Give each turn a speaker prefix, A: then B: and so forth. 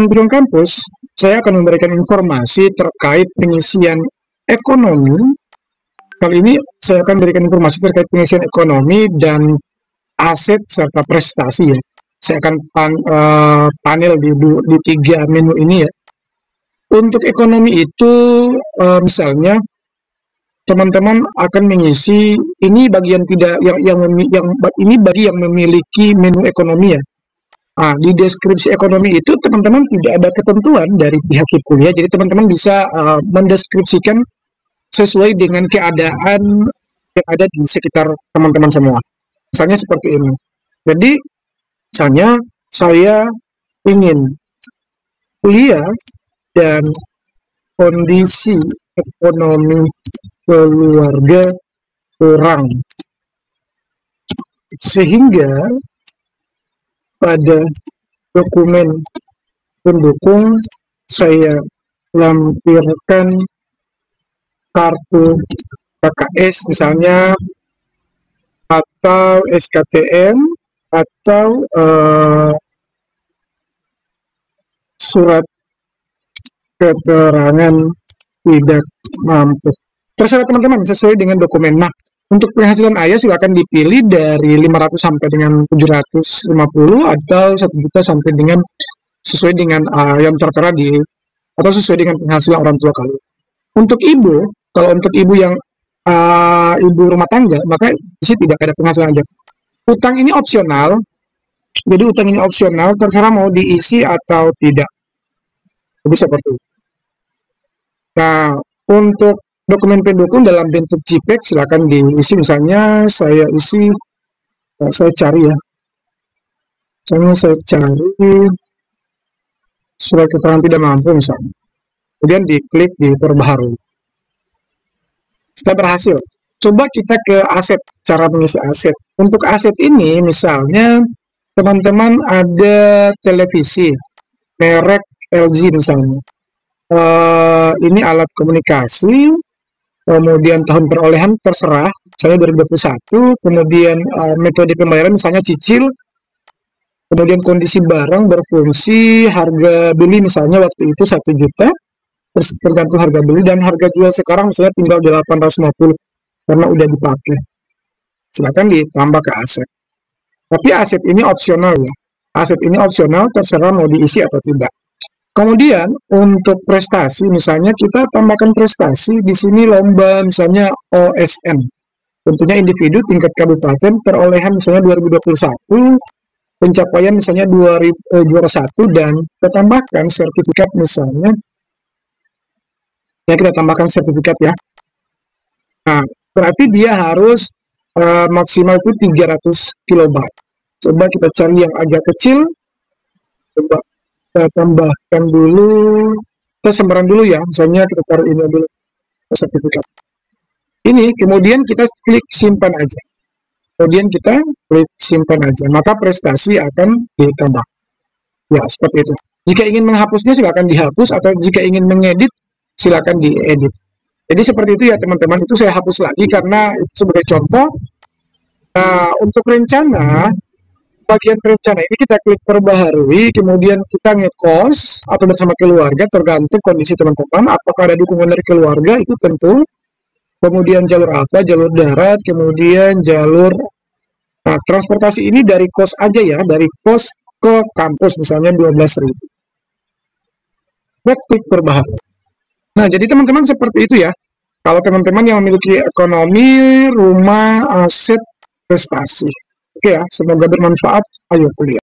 A: Bidang Kampus, saya akan memberikan informasi terkait pengisian ekonomi. Kali ini saya akan memberikan informasi terkait pengisian ekonomi dan aset serta prestasi ya. Saya akan panel di 3 menu ini ya. Untuk ekonomi itu misalnya teman-teman akan mengisi ini bagian tidak yang ini bagi yang memiliki menu ekonomi ya. Nah, di deskripsi ekonomi itu teman-teman tidak ada ketentuan dari pihak kuliah, jadi teman-teman bisa mendeskripsikan sesuai dengan keadaan yang ada di sekitar teman-teman semua. Misalnya seperti ini. Jadi, misalnya saya ingin kuliah dan kondisi ekonomi keluarga kurang, sehingga pada dokumen pendukung saya lampirkan kartu KKS misalnya, atau SKTM, atau surat keterangan tidak mampu. Terserah teman-teman sesuai dengan dokumen. Nah, untuk penghasilan ayah silakan dipilih dari 500 sampai dengan 750 atau 1 juta sampai dengan sesuai dengan yang tertera di atau sesuai dengan penghasilan orang tua kalian. Untuk ibu, kalau untuk ibu yang ibu rumah tangga, maka isi tidak ada penghasilan aja. Utang ini opsional. Jadi utang ini opsional, terserah mau diisi atau tidak. Jadi seperti itu. Nah, untuk dokumen pendukung dalam bentuk JPEG silakan diisi. Misalnya saya isi, saya cari ya. Misalnya saya cari surat keterangan tidak mampu misalnya. Kemudian diklik di perbaharui. Sudah berhasil. Coba kita ke aset, cara mengisi aset. Untuk aset ini misalnya teman-teman ada televisi merek LG misalnya. Ini alat komunikasi, kemudian tahun perolehan terserah, misalnya 2021, kemudian metode pembayaran misalnya cicil, kemudian kondisi barang berfungsi, harga beli misalnya waktu itu 1 juta, tergantung harga beli, dan harga jual sekarang misalnya tinggal 850 karena udah dipakai. Silakan ditambah ke aset. Tapi aset ini opsional ya. Aset ini opsional, terserah mau diisi atau tidak. Kemudian untuk prestasi, misalnya kita tambahkan prestasi di sini lomba misalnya OSN, tentunya individu tingkat kabupaten, perolehan misalnya 2021, pencapaian misalnya juara 1, dan kita tambahkan sertifikat misalnya, ya kita tambahkan sertifikat ya. Nah, berarti dia harus maksimal itu 300 kilobyte. Coba kita cari yang agak kecil, coba kita tambahkan dulu, kita sebaran dulu ya, misalnya kita taruh ini dulu, sertifikat. Ini, kemudian kita klik simpan aja. Kemudian kita klik simpan aja, maka prestasi akan ditambah. Ya, seperti itu. Jika ingin menghapusnya, silakan dihapus, atau jika ingin mengedit, silakan diedit. Jadi seperti itu ya teman-teman, itu saya hapus lagi karena itu sebagai contoh. Nah, untuk rencana, bagian rencana ini kita klik perbaharui, kemudian kita ngekos atau bersama keluarga, tergantung kondisi teman-teman, apakah ada dukungan dari keluarga, itu tentu. Kemudian jalur apa, jalur darat, kemudian jalur transportasi ini dari kos aja ya, dari kos ke kampus misalnya 12.000. Kita klik perbaharui. Nah, jadi teman-teman seperti itu ya. Kalau teman-teman yang memiliki ekonomi, rumah, aset, prestasi. Oke ya, semoga bermanfaat. Ayo kuliah.